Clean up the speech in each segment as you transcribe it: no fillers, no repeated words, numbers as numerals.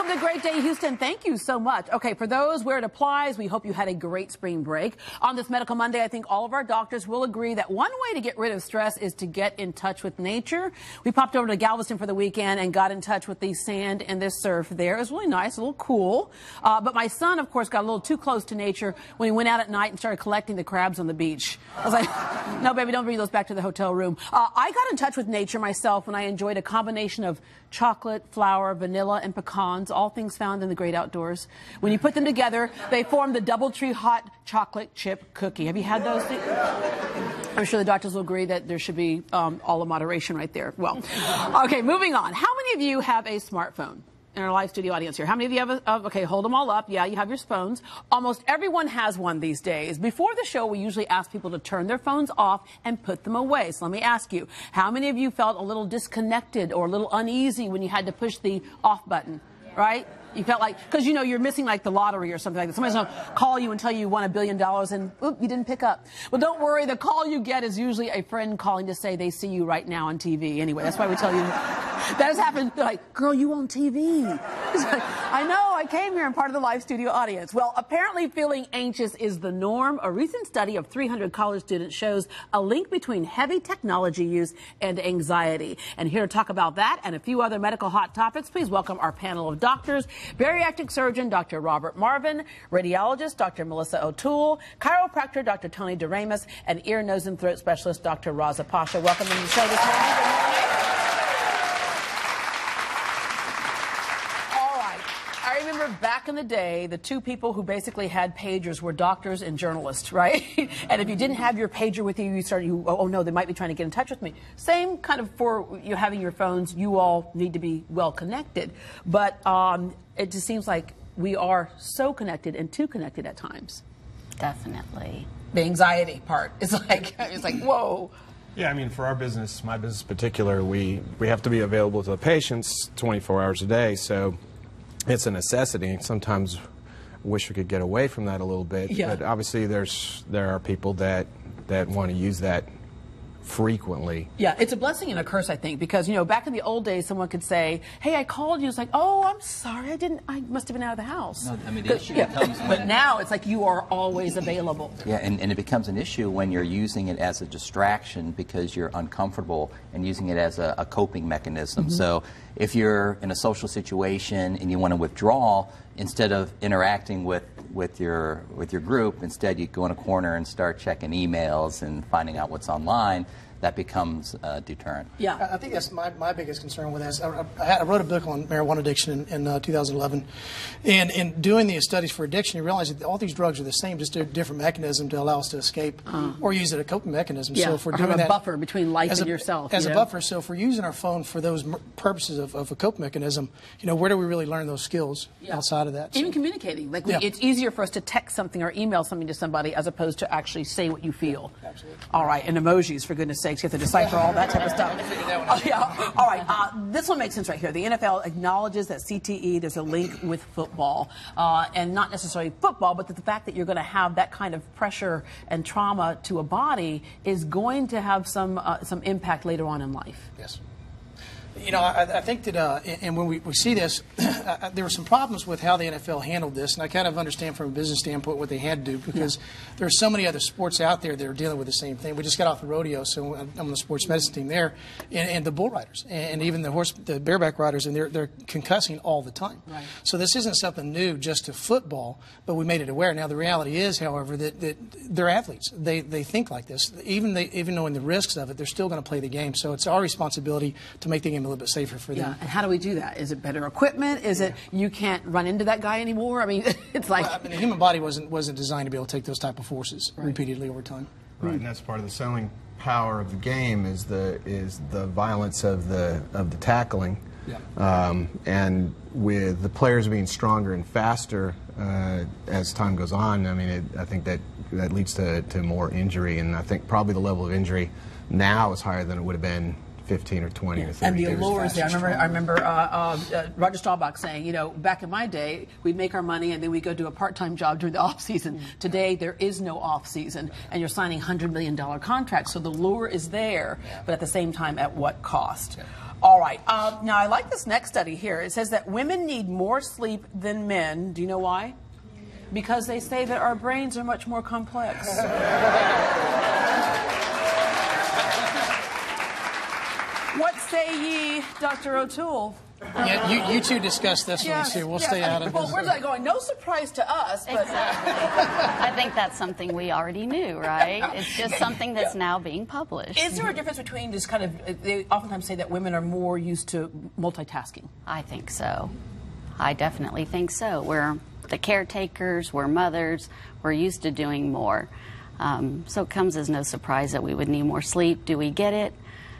Have a great day, Houston. Thank you so much. Okay, for those where it applies, we hope you had a great spring break. On this Medical Monday, I think all of our doctors will agree that one way to get rid of stress is to get in touch with nature. We popped over to Galveston for the weekend and got in touch with the sand and the surf there. It was really nice, a little cool. But my son, of course, got a little too close to nature when he went out at night and started collecting the crabs on the beach. I was like, no, baby, don't bring those back to the hotel room. I got in touch with nature myself when I enjoyed a combination of chocolate, flour, vanilla, and pecans, all things found in the great outdoors. When you put them together, they form the DoubleTree Hot Chocolate Chip Cookie. Have you had those? I'm sure the doctors will agree that there should be all of moderation right there. Well, okay, moving on. How many of you have a smartphone? In our live studio audience here, how many of you have okay, hold them all up. Yeah, you have your phones. Almost everyone has one these days. Before the show, we usually ask people to turn their phones off and put them away. So let me ask you, how many of you felt a little disconnected or a little uneasy when you had to push the off button, right? You felt like, because you know you're missing like the lottery or something like that. Somebody's going to call you and tell you won $1 billion and oop, you didn't pick up. Well, don't worry. The call you get is usually a friend calling to say they see you right now on TV. Anyway, that's why we tell you. That has happened. They're like, girl, you on TV. It's like, I know, I came here and part of the live studio audience. Well, apparently feeling anxious is the norm. A recent study of 300 college students shows a link between heavy technology use and anxiety. And here to talk about that and a few other medical hot topics, please welcome our panel of doctors. Bariatric surgeon, Dr. Robert Marvin, radiologist, Dr. Melissa O'Toole, chiropractor, Dr. Tony DeRamus, and ear, nose, and throat specialist, Dr. Raza Pasha. Welcome to the show this morning. Good morning. I remember back in the day, the two people who basically had pagers were doctors and journalists, right? And if you didn't have your pager with you, oh no, they might be trying to get in touch with me. Same kind of for you having your phones. You all need to be well connected. But it just seems like we are so connected and too connected at times. Definitely. The anxiety part is like, it's like, whoa. Yeah, I mean, for our business, my business in particular, we have to be available to the patients 24 hours a day. So it's a necessity. Sometimes wish we could get away from that a little bit. Yeah. But obviously there are people that want to use that frequently. Yeah, it's a blessing and a curse, I think, because, you know, back in the old days, someone could say, hey, I called you. It's like, oh, I'm sorry, I must have been out of the house. No, I mean, the issue becomes but now it's like you are always available. Yeah, and it becomes an issue when you're using it as a distraction because you're uncomfortable and using it as a coping mechanism. Mm-hmm. So if you're in a social situation and you want to withdraw, instead of interacting with your group, instead you go in a corner and start checking emails and finding out what's online. That becomes a deterrent. Yeah, I think that's my biggest concern with this. I wrote a book on marijuana addiction in 2011, and in doing these studies for addiction, you realize that all these drugs are the same, just a different mechanism to allow us to escape or use it as a coping mechanism. Yeah, so if we're or doing have a that buffer between life and yourself. As a buffer, so if we're using our phone for those purposes of a coping mechanism, you know, where do we really learn those skills outside of that? Even communicating. Like it's easier for us to text something or email something to somebody as opposed to actually say what you feel. Absolutely. All right, and emojis, for goodness sakes. You have to decipher all that type of stuff. Yeah. All right. This one makes sense right here. The NFL acknowledges that CTE, there's a link with football, and not necessarily football, but the fact that you're going to have that kind of pressure and trauma to a body is going to have some impact later on in life. Yes. You know, I think that, and when we see this, there were some problems with how the NFL handled this, and I kind of understand from a business standpoint what they had to do, because there are so many other sports out there that are dealing with the same thing. We just got off the rodeo, so I'm on the sports medicine team there, and the bull riders, and even the bareback riders, and they're concussing all the time. Right. So this isn't something new just to football, but we made it aware. Now the reality is, however, that they're athletes. They think like this. Even knowing the risks of it, they're still going to play the game. So it's our responsibility to make the game a little bit safer for them. Yeah, and how do we do that? Is it better equipment? Is it you can't run into that guy anymore? I mean, it's like... Well, I mean, the human body wasn't designed to be able to take those type of forces repeatedly over time. Right, and that's part of the selling power of the game is the violence of the tackling. Yeah. And with the players being stronger and faster as time goes on, I mean, I think that leads to more injury, and I think probably the level of injury now is higher than it would have been 15 or 20 or 30 and the years allures there. I remember Roger Staubach saying, you know, back in my day, we'd make our money and then we'd go do a part-time job during the off-season. Today, there is no off-season, and you're signing $100 million contracts, so the lure is there, but at the same time, at what cost? All right. Now, I like this next study here. It says that women need more sleep than men. Do you know why? Because they say that our brains are much more complex. What say ye, Dr. O'Toole? Yeah, you two discuss this one, too. We'll stay out of this. Well, where's that going? No surprise to us. But Exactly. I think that's something we already knew, right? It's just something that's now being published. Is there a difference between just kind of, they oftentimes say that women are more used to multitasking? I think so. I definitely think so. We're the caretakers, we're mothers, we're used to doing more. So it comes as no surprise that we would need more sleep. Do we get it?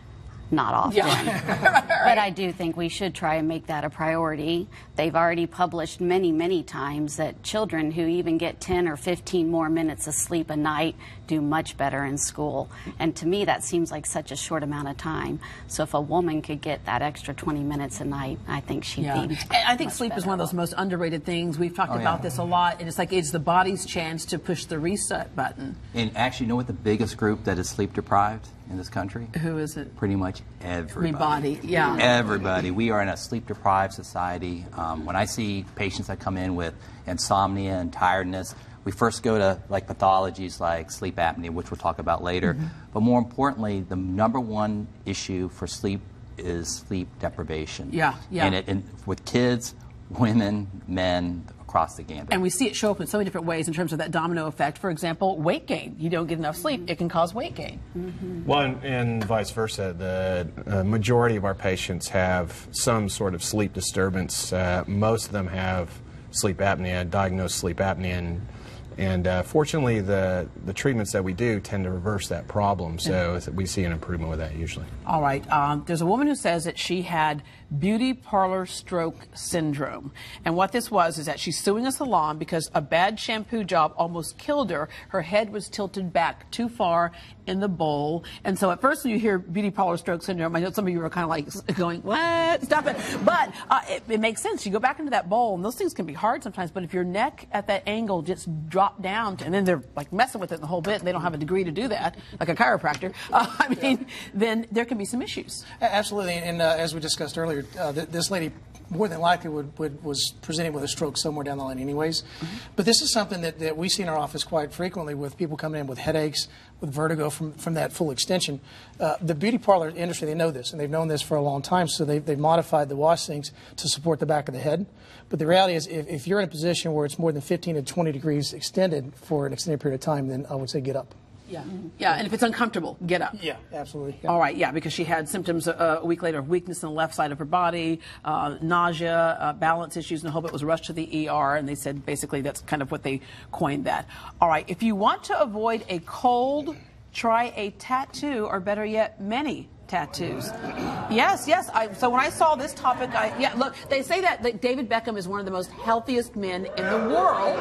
Not often. Yeah. But I do think we should try and make that a priority. They've already published many, many times that children who even get 10 or 15 more minutes of sleep a night do much better in school. And to me, that seems like such a short amount of time. So if a woman could get that extra 20 minutes a night, I think she'd be And I think sleep is one of those most underrated things. We've talked about this a lot. And it's like it's the body's chance to push the reset button. And actually, you know what the biggest group that is sleep deprived in this country? Who is it? Pretty much everybody. Everybody, yeah. Everybody. We are in a sleep-deprived society. When I see patients that come in with insomnia and tiredness, we first go to like pathologies like sleep apnea, which we'll talk about later. But more importantly, the #1 issue for sleep is sleep deprivation. Yeah. And with kids, women, men, across the gambit. And we see it show up in so many different ways in terms of that domino effect. For example, weight gain. You don't get enough sleep, it can cause weight gain. Well, and vice versa. The majority of our patients have some sort of sleep disturbance. Most of them have sleep apnea, diagnosed sleep apnea, and fortunately the treatments that we do tend to reverse that problem, so we see an improvement with that usually. All right. There's a woman who says that she had beauty parlor stroke syndrome. And what this was is that she's suing a salon because a bad shampoo job almost killed her. Her head was tilted back too far in the bowl. And so at first when you hear beauty parlor stroke syndrome, I know some of you were kind of like going, what? Stop it. But it makes sense. You go back into that bowl, and those things can be hard sometimes, but if your neck at that angle just drop down, and then they're like messing with it the whole bit, and they don't have a degree to do that, like a chiropractor, then there can be some issues. Absolutely. And as we discussed earlier, this lady more than likely was presenting with a stroke somewhere down the line anyways. But this is something that we see in our office quite frequently with people coming in with headaches, with vertigo from that full extension. The beauty parlor industry, they know this, and they've known this for a long time, so they've modified the wash sinks to support the back of the head. But the reality is if you're in a position where it's more than 15 to 20 degrees extended for an extended period of time, then I would say get up. Yeah, and if it's uncomfortable, get up. Yeah, absolutely. Yeah. All right, because she had symptoms a week later of weakness in the left side of her body, nausea, balance issues, and the whole bit was rushed to the ER, and they said basically that's kind of what they coined that. All right, if you want to avoid a cold, try a tattoo, or better yet, many tattoos. Yes. So when I saw this topic, look, they say that David Beckham is one of the most healthiest men in the world.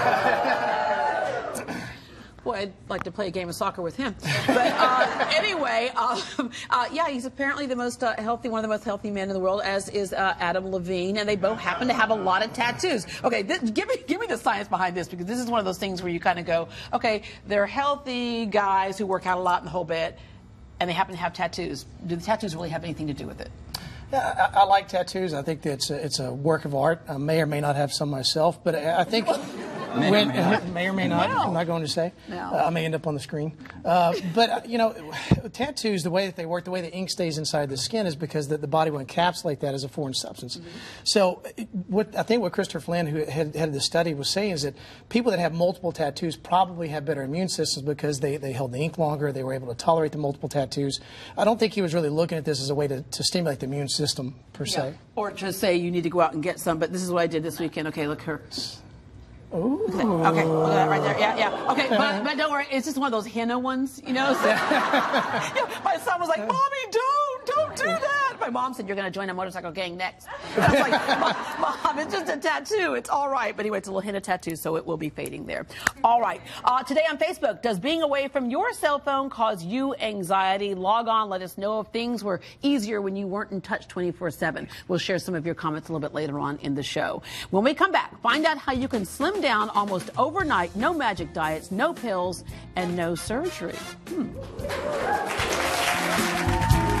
Boy, I'd like to play a game of soccer with him. But anyway, he's apparently the most healthy, one of the most healthy men in the world, as is Adam Levine, and they both happen to have a lot of tattoos. Okay, give me the science behind this, because this is one of those things where you kind of go, okay, they're healthy guys who work out a lot in the whole bit, and they happen to have tattoos. Do the tattoos really have anything to do with it? Yeah, I like tattoos. I think that it's a work of art. I may or may not have some myself, but I think... May or may not. Well, I'm not going to say. No. I may end up on the screen. But tattoos, the way that they work, the way the ink stays inside the skin is because the body will encapsulate that as a foreign substance. So I think what Christopher Flynn, who had the study, was saying is that people that have multiple tattoos probably have better immune systems because they held the ink longer, they were able to tolerate the multiple tattoos. I don't think he was really looking at this as a way to stimulate the immune system, per se. Or to say you need to go out and get some, but this is what I did this weekend. Okay, look her. Ooh. Okay, look at that right there. Yeah. Okay, but don't worry, it's just one of those henna ones, you know? So, my son was like, Mommy, don't do that. My mom said, you're going to join a motorcycle gang next. I was like, Mom, it's just a tattoo. It's all right. But anyway, it's a little henna tattoo, so it will be fading there. All right. Today on Facebook, does being away from your cell phone cause you anxiety? Log on. Let us know if things were easier when you weren't in touch 24/7. We'll share some of your comments a little bit later on in the show. When we come back, find out how you can slim down almost overnight. No magic diets, no pills, and no surgery.